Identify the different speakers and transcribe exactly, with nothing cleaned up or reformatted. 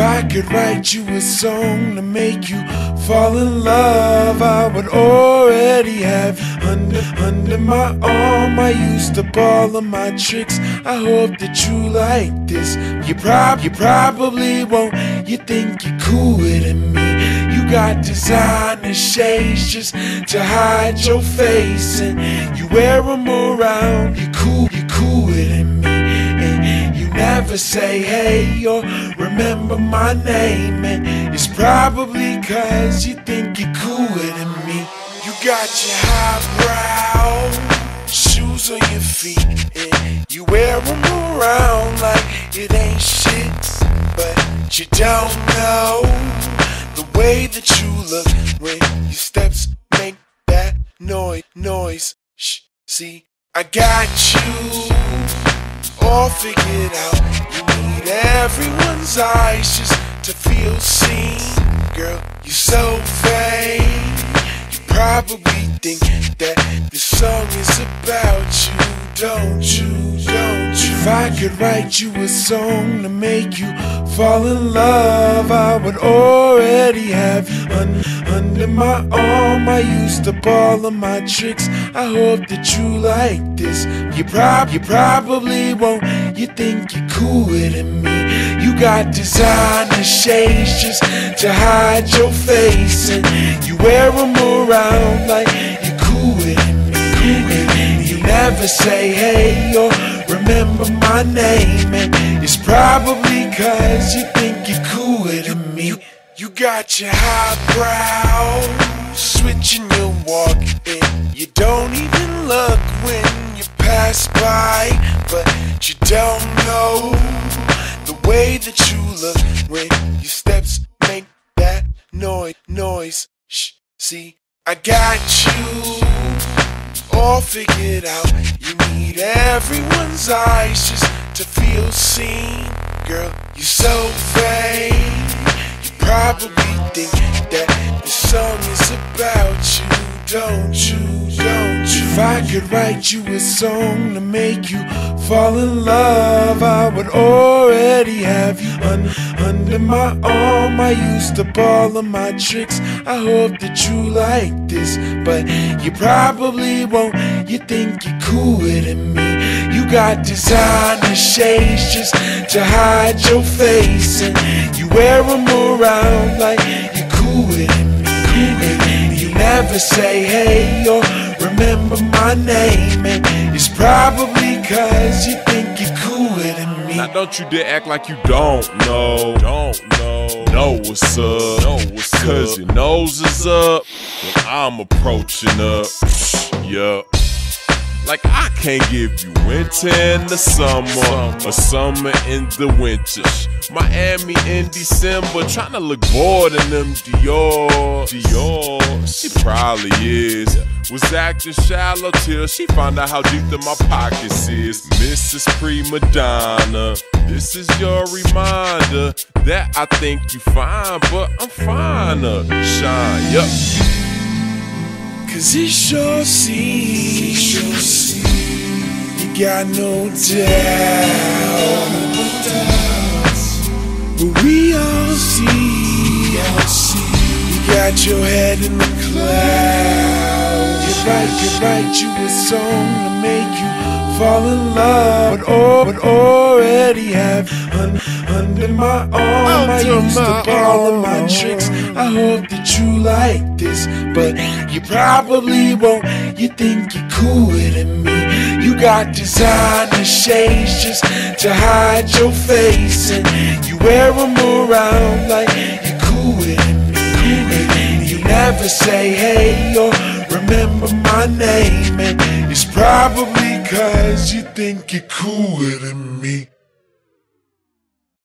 Speaker 1: I could write you a song to make you fall in love, I would already have under, under my arm. I used up all of my tricks, I hope that you like this. You, prob you probably won't, you think you're cooler than me. You got designer shades just to hide your face, and you wear them around, you cool, you cooler than me. And you never say hey or remember my name, and it's probably cause you think you're cooler than me. You got your highbrow shoes on your feet, and you wear them around like it ain't shit, but you don't know the way that you look when your steps make that noise, noise. Shh, see, I got you all figured out. You need everyone's eyes just to feel seen. Girl, you're so vain. You probably think that this song is about you, don't you, don't you? If I could write you a song to make you fall in love, I would already have un under my arm. I used up all of my tricks, I hope that you like this. You, prob you probably won't, you think you're cooler than me. You got designer shades just to hide your face, and you wear them around like you're cooler than me. And you never say hey or remember my name, and it's probably cause you think you're cooler than me. You, you got your highbrow switching your walk, and you don't even look when you pass by, but you don't know the way that you look when your steps make that noise, noise. Shh, see, I got you all figured out. You need everyone's eyes just to feel seen. Girl, you're so vain. You probably think that this song is about you, don't you, don't you? If I could write you a song to make you fall in love, I would already have you un under my arm. I used up all of my tricks, I hope that you like this, but you probably won't, you think you're cooler than me. You got designer shades just to hide your face, and you wear them around like you're cooler than me. And you never say hey or remember my name, and it's probably cause you think you're cooler than me.
Speaker 2: Now don't you dare act like you don't know, don't know, know what's up, know what's up. Cause your nose is up when I'm approaching up, yup. Like I can't give you winter in the summer, or summer in the winter. Miami in December, tryna look bored in them Dior. Dior, she probably is. Was acting shallow till she found out how deep in my pockets is. Missus Prima Donna, this is your reminder that I think you fine, but I'm finer. Shine, yup.
Speaker 1: Cause it sure seems you got no doubt, but we all see you got your head in the clouds. You'd write, you'd write you a song to make you fall in love, but, all, but already have un under my arm. I used up all of my tricks, I hope that you like this, but you probably won't, you think you're cooler than me. You got designer shades just to hide your face, and you wear them around like you're cooler than me. And you never say hey or remember my name, and it's probably cause you think you're cooler than me.